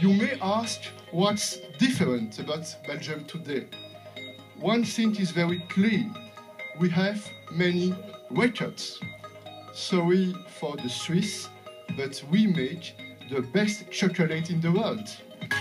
You may ask what's different about Belgium today. One thing is very clear. We have many records. Sorry for the Swiss, but we make the best chocolate in the world.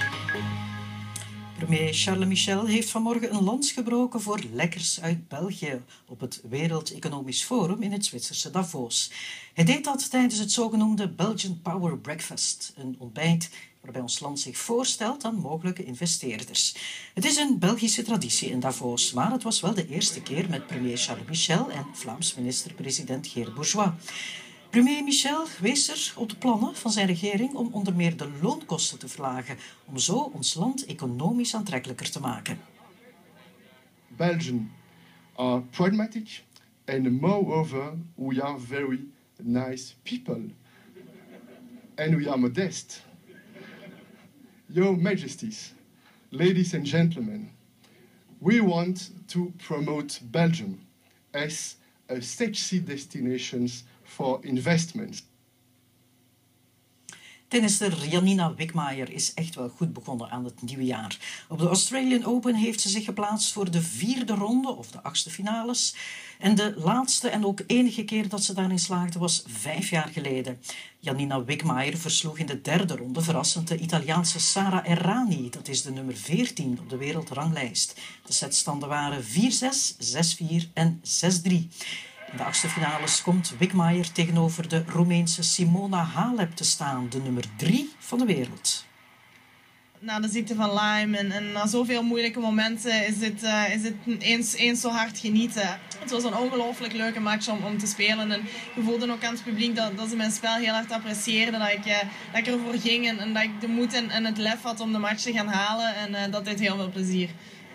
Premier Charles Michel heeft vanmorgen een lans gebroken voor lekkers uit België op het Wereld Economisch Forum in het Zwitserse Davos. Hij deed dat tijdens het zogenoemde Belgian Power Breakfast, een ontbijt waarbij ons land zich voorstelt aan mogelijke investeerders. Het is een Belgische traditie in Davos, maar het was wel de eerste keer met premier Charles Michel en Vlaams minister-president Geert Bourgeois. Premier Michel wees er op de plannen van zijn regering om onder meer de loonkosten te verlagen, om zo ons land economisch aantrekkelijker te maken. Belgians are pragmatic and moreover we are very nice people. And we are modest. Your Majesties, ladies and gentlemen, we want to promote Belgium as a sexy destination for investments. Tennisster Janina Wickmayer is echt wel goed begonnen aan het nieuwe jaar. Op de Australian Open heeft ze zich geplaatst voor de 4e ronde of de 8e finales. En de laatste en ook enige keer dat ze daarin slaagde was 5 jaar geleden. Janina Wickmayer versloeg in de 3e ronde verrassend de Italiaanse Sara Errani. Dat is de nummer 14 op de wereldranglijst. De setstanden waren 4-6, 6-4 en 6-3. In de 8e finales komt Wickmayer tegenover de Roemeense Simona Halep te staan, de nummer 3 van de wereld. Na de ziekte van Lyme en na zoveel moeilijke momenten is het eens zo hard genieten. Het was een ongelooflijk leuke match om te spelen. En je voelde ook aan het publiek dat ze mijn spel heel hard apprecieerden. Dat ik ervoor ging en dat ik de moed en het lef had om de match te gaan halen. En dat deed heel veel plezier.